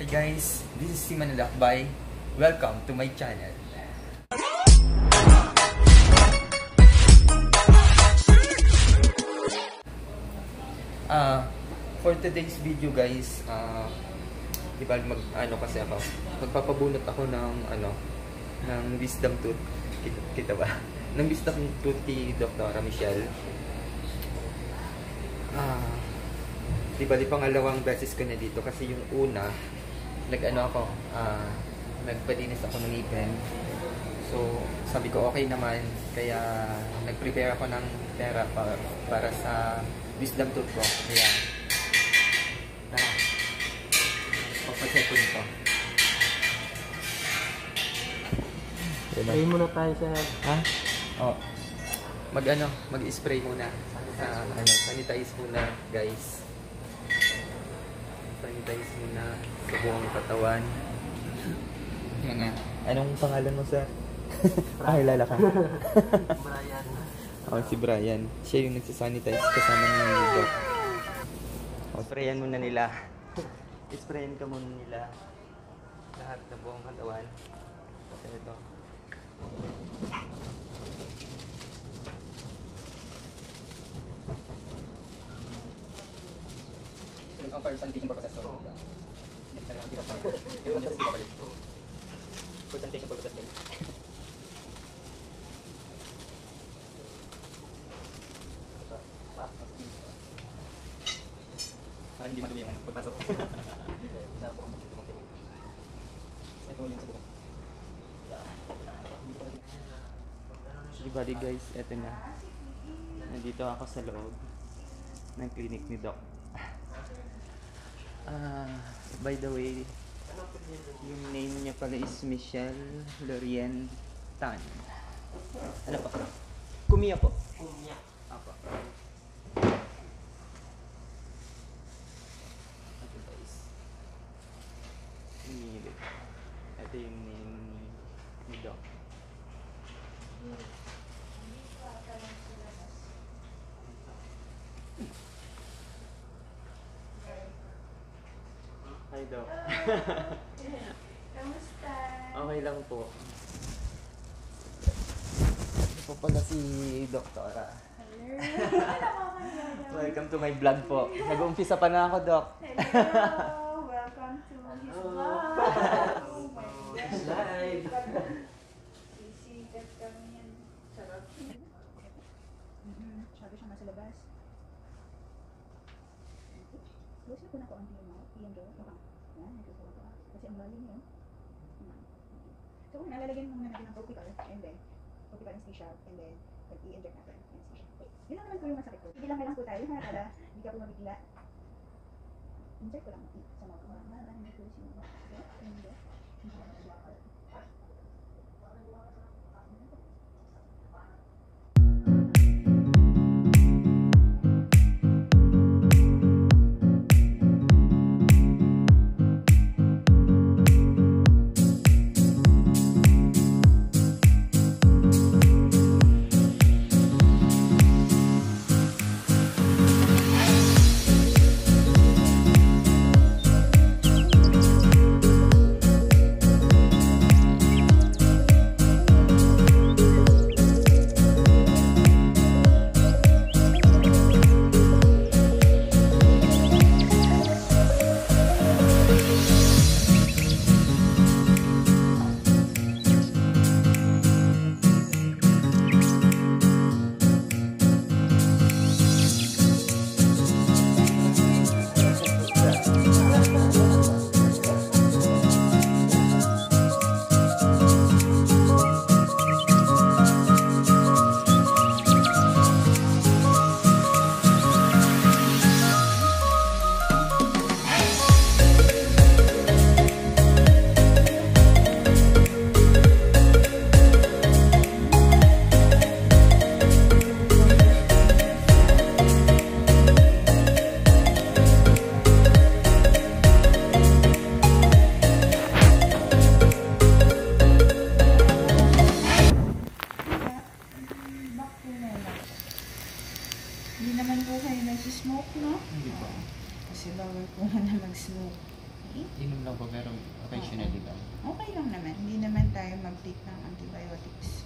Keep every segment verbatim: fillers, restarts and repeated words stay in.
guys, this is Siman Lakbay. Welcome to my channel. Uh, for today's video guys, uh, di ba mag ano kasi ako, magpapabunot ako ng ano, ng wisdom tooth. Kita, kita ba? Ng wisdom tooth ni Doktora Michelle. Ah, uh, di ba di pangalawang beses ko na dito kasi yung una nag-ano ako, uh, nagpalinis ako ng ngipin. So, sabi ko okay naman, kaya nag-prepare ako ng pera para, para sa wisdom tooth ko. Kaya, tara, pagpacheck ko nito. Spray muna tayo sa... Ha? Oh, mag-ano, mag-spray muna. Uh, ano, sanitize muna, guys. Sanitize muna sa buong katawan. Yan nga. Anong pangalan mo, sir? Ah, kilala ka. Brian. Oh, si Brian. Siya yung nagsasanitize kasama niya ng Doc. Oh, sprayan muna nila. Sprayan ka muna nila. Lahat ng buong katawan. Kasi ito. Ang first and taking purposes so first and taking purposes ah, hindi madumi yung pagpasok. Ito yung sa buko. So bali guys, eto na. Nandito ako sa loob ng clinic ni Doc. Ah, uh, by the way, yung name niya pala is Michelle Lorien Tan. Ano pa? Kumiya po. Kumiya. Apa. Ito guys. Ini. Ito yung name ni Doc. Hi, Doc. Kamusta? Okay lang po. Ito po pala si Doktora. Hello. Welcome to my vlog po. Nag-uumpisa pa na ako, Doc. Hello. Welcome to his vlog. Oh my God. Slide. Sisikat kami yan. Sarap. Sabi siya nasa labas. Gusto ko na ko ang tiyo mo. Iyan doon. Yan, ito sa labas. Kasi ang lalim yun. So, kung nalalagyan mo muna natin ng topical, and then, topical and special, and then, i-inject natin and special. Yun lang naman po yung masakit ko. Hindi lang na lang po tayo, ha, para hindi ka po mabigla. Inject ko lang sa mga kumama. Hindi ko siya mga hindi. Hindi naman po kayo nagsismoke, no? Hindi ba? Kasi bawal po na mag-smoke. Okay? Inom lang po, pero occasionally lang. Okay lang naman. Hindi naman tayo mag-take ng antibiotics.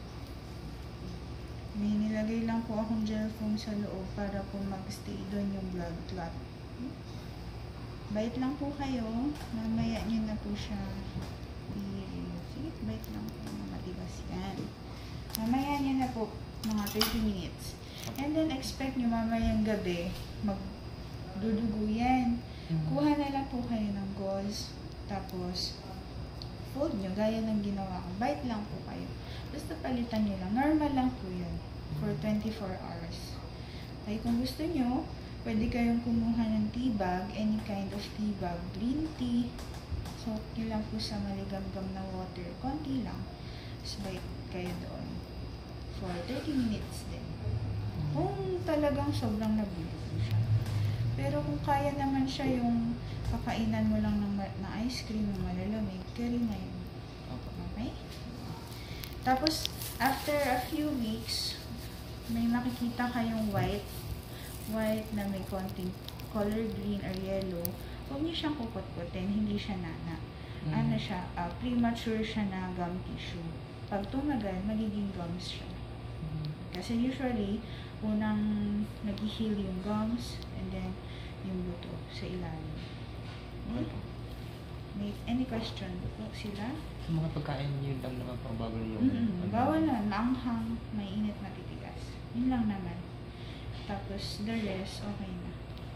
May nilagay lang po akong gel foam sa loob para po mag-stay doon yung blood clot. Bite lang po kayo. Mamaya nyo na po siya. Sige, bite lang po. Matigas yan. Mamaya nyo na po mga thirty minutes. And then expect nyo mamayang gabi magdudugo yan. Kuha na lang po kayo ng gauze. Tapos fold nyo gaya ng ginawa ko. Bite lang po kayo. Basta palitan nyo lang. Normal lang po yun. For twenty-four hours. Ay kung gusto nyo, pwede kayong kumuha ng tea bag. Any kind of tea bag. Green tea. Soak nyo lang po sa maligamgam na water. Konti lang. Tapos bite kayo doon. For thirty minutes din. Kung talagang sobrang nabubuo siya. Pero kung kaya naman siya yung kakainan mo lang ng, na ice cream na malalamig, carry na yun. Okay? Tapos, after a few weeks, may makikita kayong white. White na may konting color green or yellow. Huwag niyo siyang kukot-kutin, hindi siya nana. Mm. Ano siya, uh, premature siya na gum tissue. Pag tumagal, magiging gums siya. Mm. Kasi usually, unang nag-heal yung gums and then yung buto sa ilalim. Okay. May any question po sila? Sa mga pagkain yun lang naman pang bawal yung... Mm-hmm. Bawal na, maanghang, mainit, matitigas. Yun lang naman. Tapos the rest, okay na.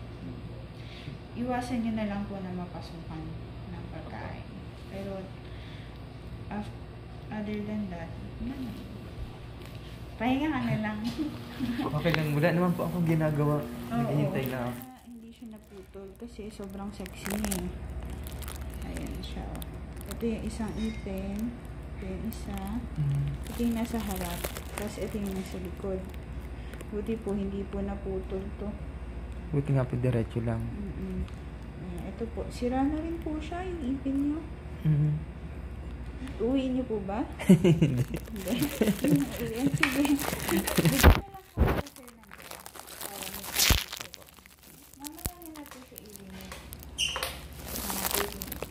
Iwasan nyo na lang po na mapasukan ng pagkain. Pero after, other than that, naman. Pahinga ka na lang. Okay lang, wala naman po akong ginagawa. Naghihintay na ako. Ah, hindi siya naputol kasi sobrang sexy niya. Ayan siya. Ito yung isang ipin. Ito yung isa. Mm. Ito yung nasa harap. Tapos ito yung nasa likod. Buti po, hindi po naputol to. Buti nga po, diretso lang. Mm-mm. Ayan, ito po. Sira na rin po siya, yung ipin niyo. Mm-hmm. Uwi niyo po ba? Hindi. Hindi. Uwi. Sige. Bigyan na lang po ako sir ng gas. Para may pagkakit po. Mamaya niyo na po siya ilimit. Mga thirty minutes.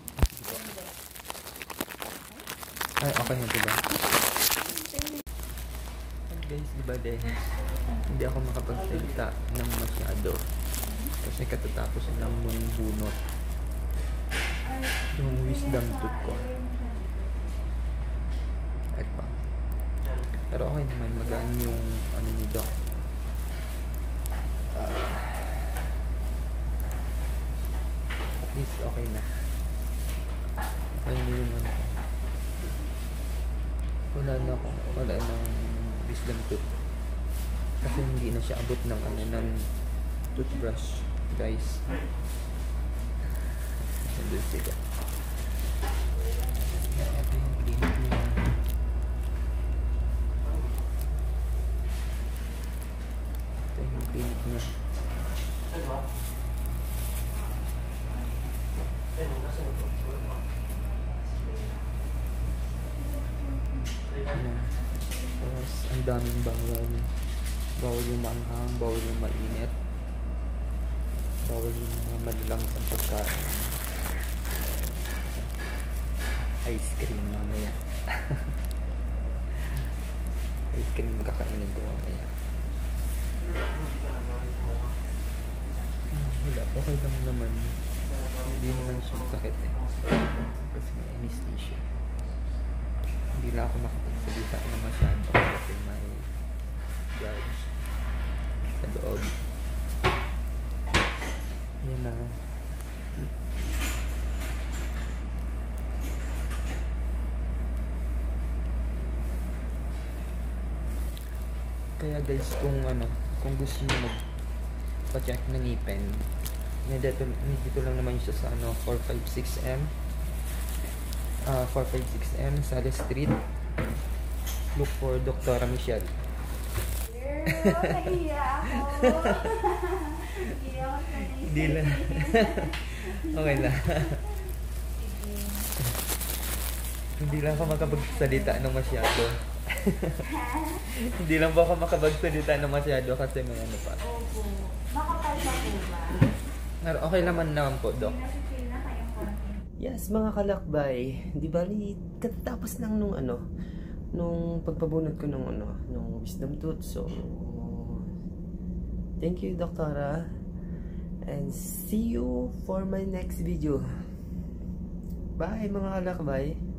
Ay, okay na diba? Guys, diba din? Hindi ako makapagsalita ng masyado. Kasi katatapos lang nung bunot. Yung wisdom tooth ko. Ay pa. Pero okay naman, magaan yung ano ni Doc. Uh, at least okay na. Okay na yung ano. Wala na ako. Wala nang wisdom tooth. Kasi hindi na siya abot ng ano ng toothbrush, guys. Nandun sila. Ito yung clinic niya. Ito yung clinic niya. Ayan. Tapos ang daming bawal. Bawal yung maanghang, bawal yung mainit. Bawal yung mga malalangsang pagkain. Ice cream mamaya. Ice cream kakainin ko mamaya. Wala, okay lang naman. Hindi naman siya sakit eh. Kasi may anesthesia. Hindi na ako makapagsalita na masyado kasi may judge sa loob. Yan na. Kaya guys, kung ano, kung gusto niyo magpa-check ng ngipin, dito, dito lang naman siya sa ano, four five six M. Uh, four five six M, Sales Street. Look for Doctora Michelle. Girl, nahiya ako. Nahiya ako sa Hindi lang. Okay lang. Hindi lang ako makapagsalita ng masyado. Hindi lang ba ako makapagsalita ng masyado kasi may ano pa. Opo. Makapal pa po ba? Okay naman naman po, Doc. Nasi-feel na kayo Yes, mga kalakbay, di bali, katapos lang nung ano, nung pagpabunot ko nung ano, nung wisdom tooth. So, thank you, Doktora. And see you for my next video. Bye, mga kalakbay.